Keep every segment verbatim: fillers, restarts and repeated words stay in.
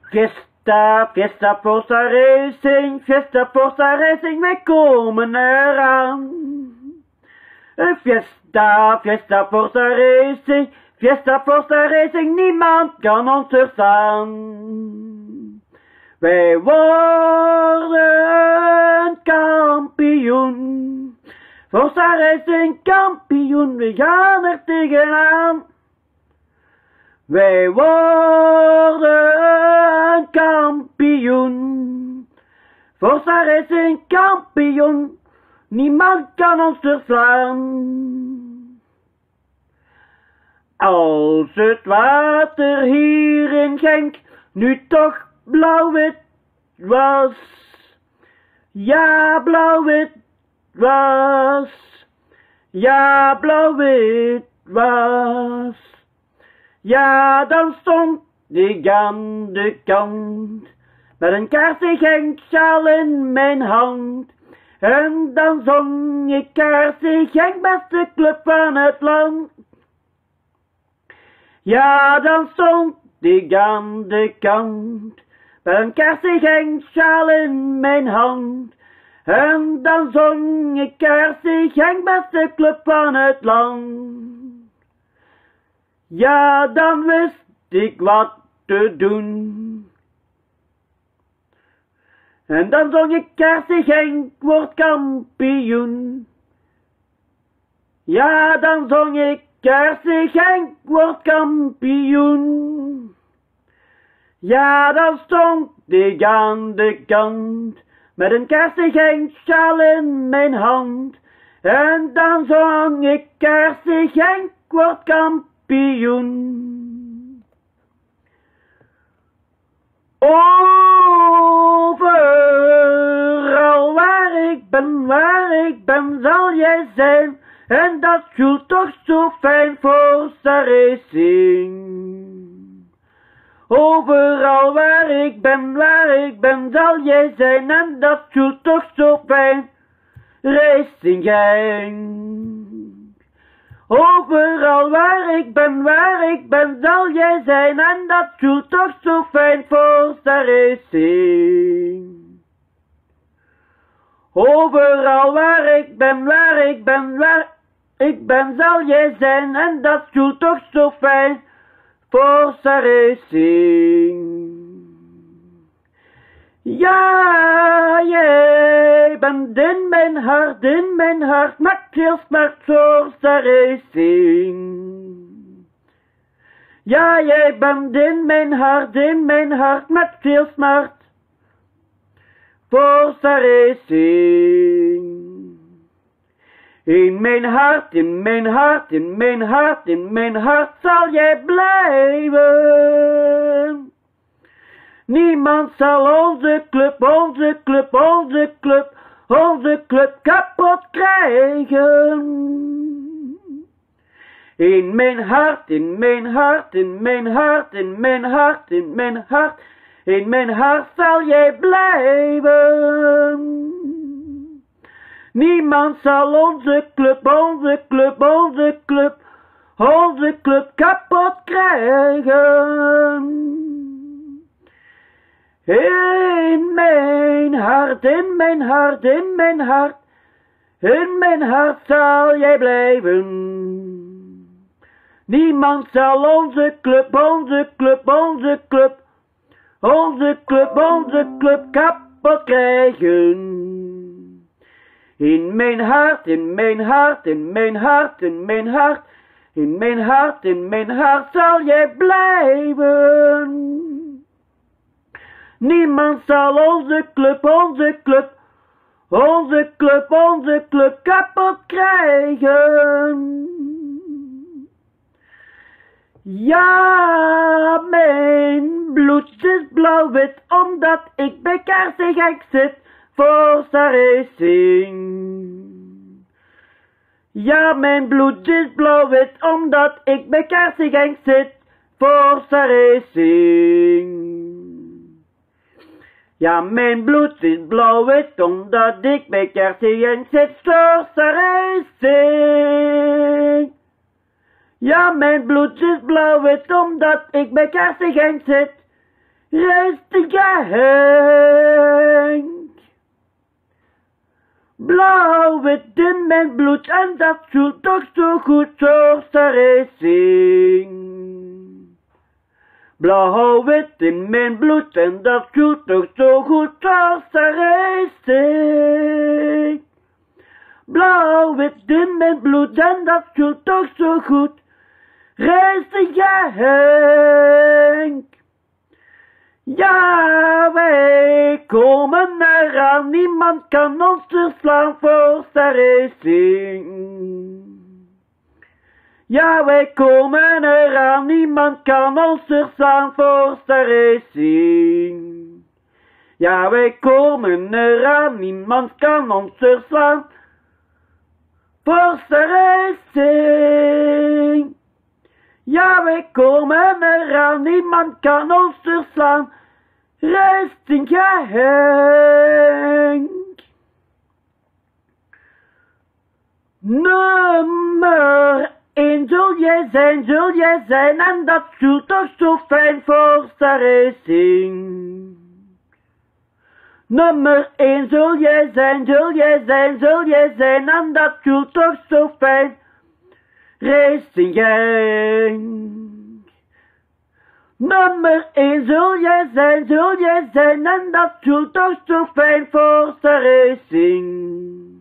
Fiesta, Fiesta Forza Racing, Fiesta Forza Racing, wij komen eraan. Fiesta, Fiesta Forza Racing, Fiesta Forza Racing, niemand kan ons verstaan. Wij worden kampioen, Forza Racing kampioen, we gaan er tegenaan. Wij worden kampioen, Forza Racing kampioen, niemand kan ons verslaan. Als het water hier in Genk nu toch blauw-wit was, ja blauw-wit was, ja blauw-wit was. Ja, dan stond ik aan de kant, met een kaarsen Genksjaal in mijn hand. En dan zong ik kaarsen Genk, beste club van het land. Ja, dan stond ik aan de kant, met een kaarsen Genksjaal in mijn hand. En dan zong ik kaarsen Genk, beste club van het land. Ja, dan wist ik wat te doen. En dan zong ik kaarsen Genk wordt kampioen. Ja, dan zong ik kaarsen Genk wordt kampioen. Ja, dan stond ik aan de kant, met een kaarsen Genksjaal in mijn hand. En dan zong ik kaarsen Genk wordt kampioen. Overal waar ik ben, waar ik ben, zal jij zijn. En dat voelt toch zo fijn, Forza Racing. Overal waar ik ben, waar ik ben, zal jij zijn. En dat voelt toch zo fijn, Racing Genk. Overal waar ik ben, waar ik ben, zal jij zijn. En dat voelt toch zo fijn, Forza Racing. Overal waar ik ben, waar ik ben, waar ik ben, zal jij zijn. En dat voelt toch zo fijn, Forza Racing. Ja, jij bent in mijn hart, in mijn hart, met veel smart, Forza Racing. Ja, jij bent in mijn hart, in mijn hart, met veel smart, Forza Racing. In mijn hart, in mijn hart, in mijn hart, in mijn hart zal jij blijven. Niemand zal onze club, onze club, onze club, onze club kapot krijgen. In mijn hart, in mijn hart, in mijn hart, in mijn hart, in mijn hart, in mijn hart zal jij blijven. Niemand zal onze club, onze club, onze club, onze club kapot krijgen. In mijn hart, in mijn hart, in mijn hart, in mijn hart zal jij blijven. Niemand zal onze club, onze club, onze club, onze club, onze club kapot krijgen. In mijn hart, in mijn hart, in mijn hart, in mijn hart, in mijn hart, in mijn hart zal jij blijven. Niemand zal onze club, onze club, onze club, onze club kapot krijgen. Ja, mijn bloed is blauw-wit, omdat ik bij kaarsen Genk zit, Forza Racing. Ja, mijn bloed is blauw-wit, omdat ik bij kaarsen Genk zit, Forza Racing. Ja, mijn bloed is blauw-wit, omdat ik bij kaarsen Genk zit, Forza Racing. Ja, mijn bloed is blauw-wit, omdat ik bij kaarsen Genk zit. Rustige Henk. Blauw, wit in mijn bloed en dat voelt toch zo goed zoals de racing. Blauw, wit in mijn bloed en dat voelt toch zo goed zoals de racing. Blauw, wit in mijn bloed en dat voelt toch zo goed. Rustige Henk. Ja, wij komen eraan, niemand kan ons verslaan voor de racing. Ja, wij komen eraan, niemand kan ons verslaan voor de racing. Ja, wij komen eraan, niemand kan ons verslaan voor de racing. Ja, wij komen eraan, niemand kan ons verslaan. Rustige Henk. Nummer één zul jij zijn, zul jij zijn, en dat voelt toch zo fijn voor de racing. Nummer één zul jij zijn, zul jij zijn, zul jij zijn, en dat voelt toch zo fijn. Racing Henk. Nummer één zul jij zijn, zul jij zijn, en dat voelt toch zo fijn voor de racing.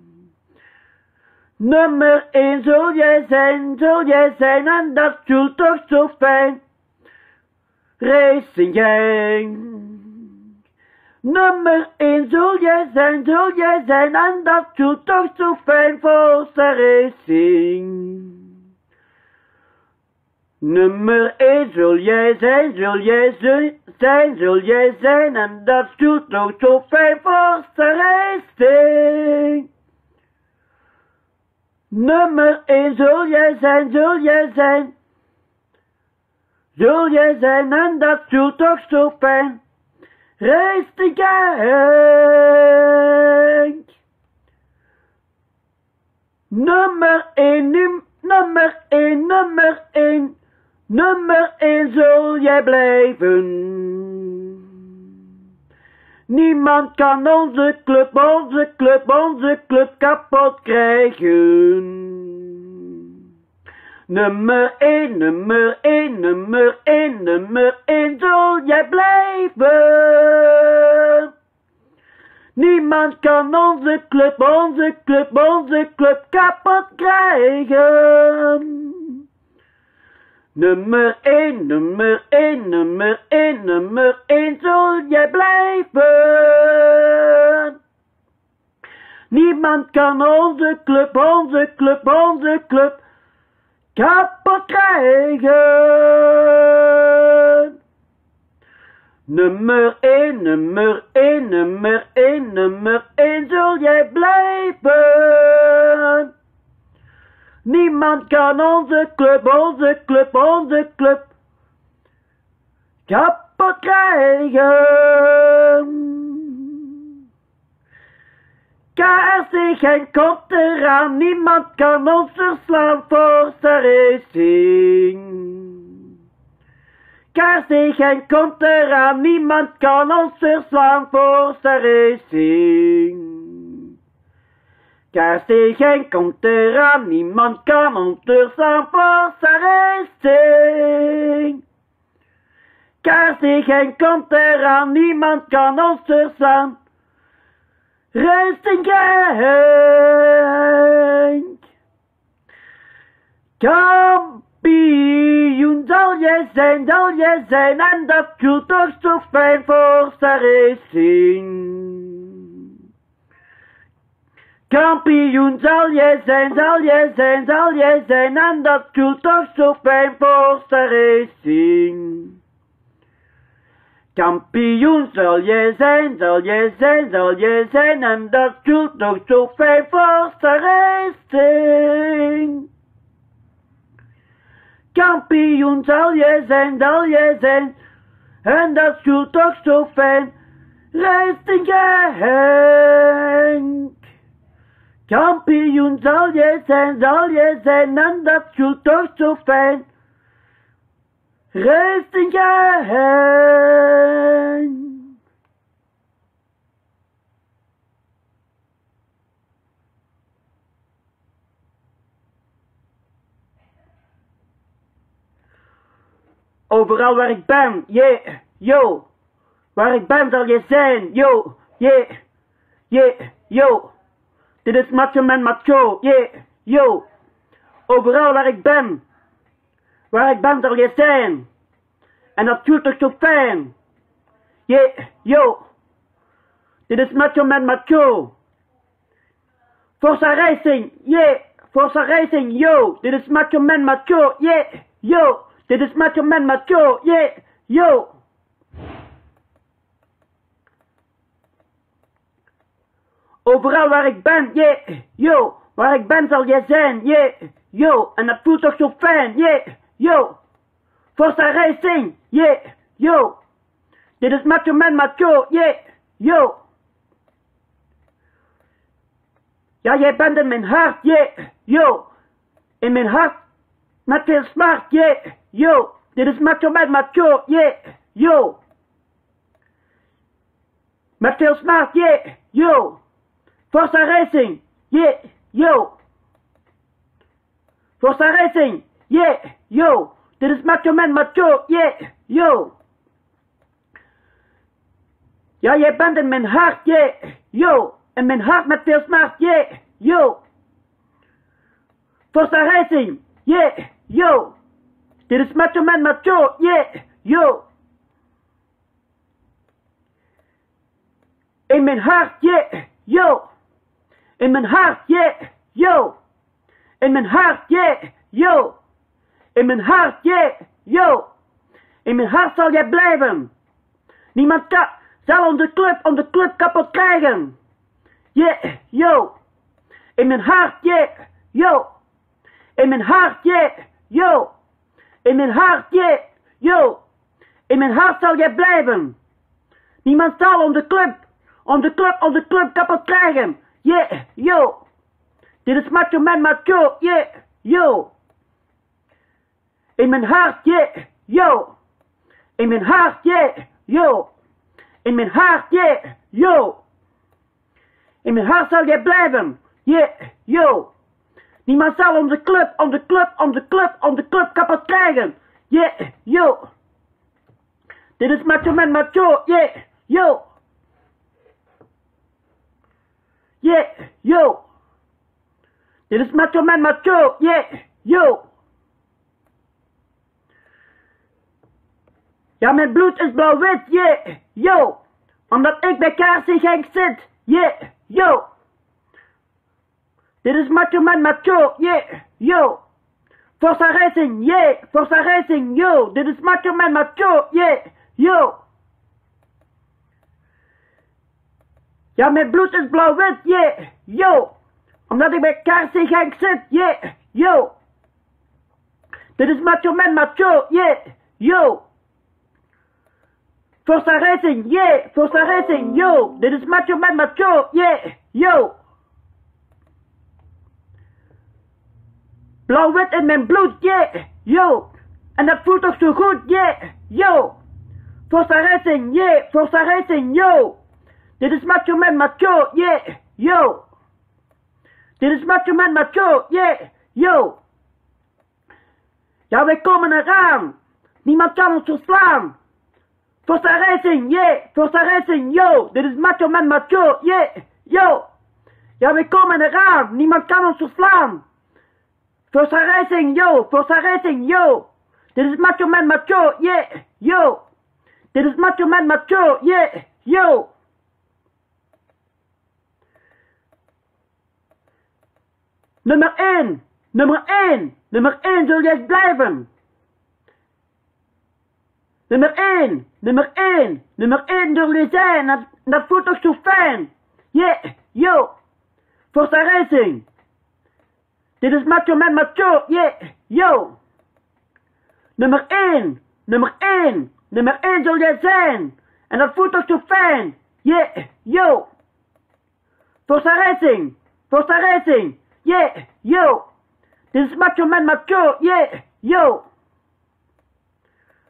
Nummer één zul jij zijn, zul jij zijn, en dat voelt toch zo fijn. Racing Henk. Nummer één zul jij zijn, zul jij zijn, en dat voelt toch zo fijn voor de racing. Nummer één zul jij zijn, zul jij zijn, zul jij zijn, en dat voelt toch zo fijn voor de racing. Nummer één zul jij zijn, zul jij zijn, zul jij zijn, en dat voelt toch zo fijn. Rustige Henk. Nummer één, num, nummer één, nummer één. Nummer één zul jij blijven. Niemand kan onze club, onze club, onze club kapot krijgen. Nummer één, nummer één, nummer één, nummer één zul jij blijven. Niemand kan onze club, onze club, onze club kapot krijgen. Nummer één, nummer één, nummer één, nummer één zul jij blijven. Niemand kan onze club, onze club, onze club kapot krijgen. Nummer één, nummer één, nummer één, nummer één zul jij blijven. Niemand kan onze club, onze club, onze club kapot krijgen. Kaarsig en komt eraan, niemand kan ons verslaan voor de racing. Kaarsig en komt eraan, niemand kan ons verslaan voor de racing. Kaarsig en komt eraan, niemand kan ons verslaan voor de racing. Kaarsig en komt eraan, niemand kan ons verslaan. Rustige Henk. Kampioen zal jij zijn, zal jij zijn, en dat voelt toch zo fijn voor de racing. Kampioen zal jij zijn, zal jij zijn, zal jij zijn, en dat voelt toch zo fijn voor de racing. Kampioen zal jij zijn, zal jij zijn, zal jij zijn, en dat voelt toch zo fijn voor de racing. Kampioen zal jij zijn, zal jij zijn, en dat voelt toch zo fijn. Rustige Henk. Kampioen zal jij zijn, zal jij zijn, en dat voelt toch zo fijn. Racing Gang. Overal waar ik ben, yeah, yo. Waar ik ben zal je zijn, yo, yeah, yeah, yo. Dit is Macho Man Macho, yeah, yo. Overal waar ik ben, waar ik ben zal je zijn. En dat voelt toch zo fijn. Yeah, yo. Dit is Macho Man Macho. Forza Racing, yeah. Forza Racing, yo. Dit is Macho Man Macho, yeah, yo. Dit is Macho Man Macho, yeah, yo. Overal waar ik ben, yeah, yo. Waar ik ben zal jij zijn, yeah, yo. En dat voelt toch zo fijn, yeah, yo. Forza Racing, yeah, yo. Dit is Macho Man Macho, yeah, yo. Ja, jij bent in mijn hart, yeah, yo. In mijn hart, met veel smart, yeah, yo. Dit is Macho Man Macho, yeah, yo. Met veel smart, yeah, yo. Forza Racing, yeah, yo. Forza Racing, yeah, yo. Dit is Macho Man Macho, yeah, yo. Ja, jij bent in mijn hart, yeah, yo. In mijn hart met veel smart, yeah, yo. Forza Racing, yeah, yo. Dit is Macho Man Macho, yeah, yo. In mijn hart, yeah, yo. In mijn hart, yeah, yo. In mijn hart, yeah, yo. In mijn hart, yeah, yo. In mijn hart zal jij blijven. Niemand kan, zal onze club, onze club kapot krijgen. Yeah, yo. In mijn hart, yeah, yo. In mijn hart, yeah, yo. In mijn hart, yeah, yo. In mijn hart zal jij blijven. Niemand zal onze club, onze club, onze club kapot krijgen. Yeah, yo. Dit is Macho Man Macho, yeah, yo. In mijn hart, yeah, yo. In mijn hart, yeah, yo. In mijn hart, yeah, yo. In mijn hart zal jij blijven, yeah, yo. Niemand zal onze club, onze club, onze club, onze club kapot krijgen, yeah, yo. Dit is Macho Man Macho, yeah, yo. Yeah, yo. Dit is Macho Man Macho, yeah, yo. Ja, mijn bloed is blauw-wit, yeah, yo. Omdat ik bij K C Genk zit, yeah, yo. Dit is Macho Man Macho, yeah, yo. Forza Racing, yeah, Forza Racing, yo. Dit is Macho Man Macho, yeah, yo. Ja, mijn bloed is blauw-wit, yeah, yo. Omdat ik bij K C Genk zit, yeah, yo. Dit is Macho Man Macho, yeah, yo. Forza Racing, yeah, Forza Racing, yo. Dit is Macho Man Macho, yeah, yo. Blauw-wit in mijn bloed, yeah, yo. En dat voelt toch zo goed, yeah, yo. Forza Racing, yeah, Forza Racing, yo. Dit is Macho Man Macho, yeah, yo. Dit is Macho Man Macho, yeah, yo. Ja, wij komen eraan. Niemand kan ons verslaan. Forza Racing, yeah, Forza Racing, yo. Dit is Macho Man Macho, yeah, yo. Ja, wij komen eraan. Niemand kan ons verslaan. Forza Racing, yo, Forza Racing, yo. Dit is Macho Man Macho, yeah, yo. Dit is Macho Man Macho, yeah, yo. Nummer één, nummer één, nummer één zul jij blijven. Nummer één, nummer één, nummer één zul je zijn. Dat, dat voelt toch zo fijn. Yeah, yo. Forza Racing. Dit is Macho Man Macho, yeah, yo. Nummer één, nummer één, nummer één zul jij zijn. En dat voelt toch zo fijn. Yeah, yo. Forza Racing, Forza Racing. Yeah, yo. Dit is Macho Man Macho, yeah, yo.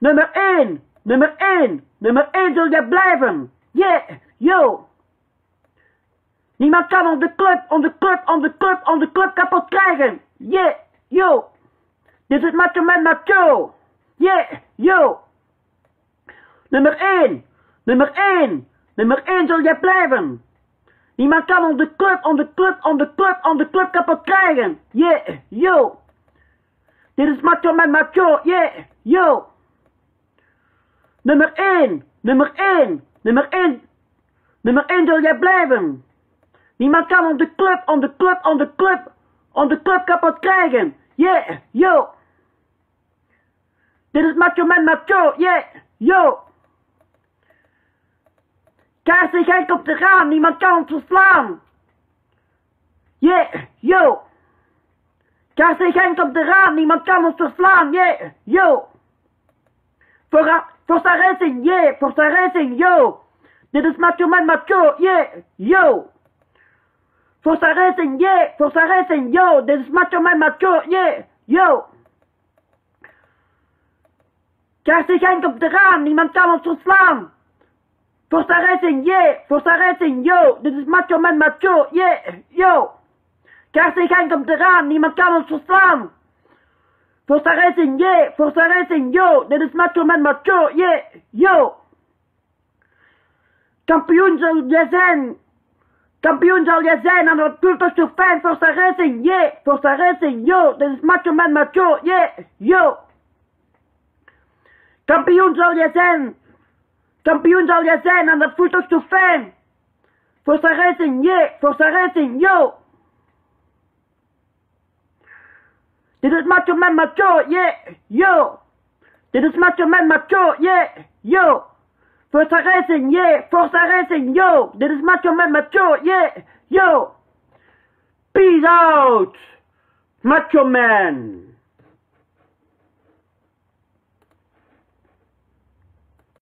Nummer één. Nummer één. Nummer één zul jij blijven. Yeah, yo. Niemand kan onze club, onze club, onze club, onze club kapot krijgen. Yeah, yo. Dit is Macho Man Macho. Yeah, yo. Nummer één. Nummer één. Nummer één zul jij blijven. Niemand kan onze club, onze club, onze club, onze club kapot krijgen. Yeah, yo. Dit is Macho Man Macho. Yeah, yo. Nummer één. Nummer één. Nummer één. Nummer één zul jij blijven. Niemand kan onze club, onze club, onze club, onze club kapot krijgen. Yeah, yo. Dit is Macho Man Macho. Yeah, yo. K C Genk komt eraan, niemand kan ons verslaan. Yeah, yo. K C Genk komt eraan, niemand kan ons verslaan. Yeah, yo. Forza Racing, yeah, Forza Racing, yo. Dit is Macho Man Macho, yeah, yo. Forza Racing, yeah, Forza Racing, yo. Dit is Macho Man Macho, yeah, yo. K C Genk komt eraan, niemand kan ons verslaan. Forza Racing, yeah, Forza Racing, yo. Dit is Macho Man Macho, yeah, yo. K C Genk komt eraan, niemand kan ons verslaan. Forza Racing, yeah, Forza Racing, yo. Dit is Macho Man Macho, yeah, yo. Kampioen zal jij zijn. Kampioen zal jij zijn aan het cultus fijn. Forza Racing, yeah, Forza Racing, yo. Dit is Macho Man Macho, yeah, yo. Kampioen zal jij zijn. Kampioen zal jij zijn aan dat voertuig fijn. Forza Racing, yeah, Forza Racing, yo. Dit is Macho Man Macho, yeah, yo. Dit is Macho Man Macho, yeah, yo. Forza Racing, yeah, Forza Racing, yo. Dit is Macho Man Macho, yeah, yo. Peace out, Macho Man.